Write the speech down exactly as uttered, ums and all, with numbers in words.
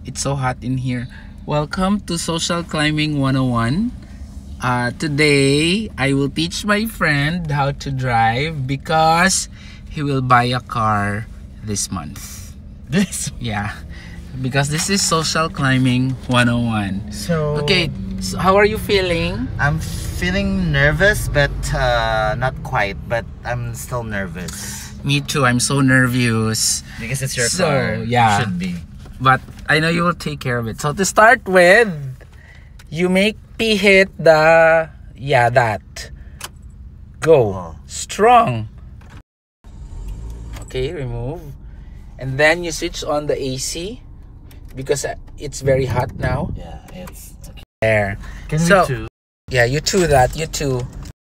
It's so hot in here. Welcome to Social Climbing one oh one. Uh, today, I will teach my friend how to drive because he will buy a car this month. This? Yeah. Because this is Social Climbing one oh one. So... Okay, so how are you feeling? I'm feeling nervous, but uh, not quite. But I'm still nervous. Me too, I'm so nervous. Because it's your So, car. yeah. You should be. But I know you will take care of it. So to start with, you make P hit the, yeah, that. Go. Oh. Strong. Okay, remove. And then you switch on the A C because it's very hot now. Yeah, it's okay. There. Can So, we too? yeah, you too that, you too.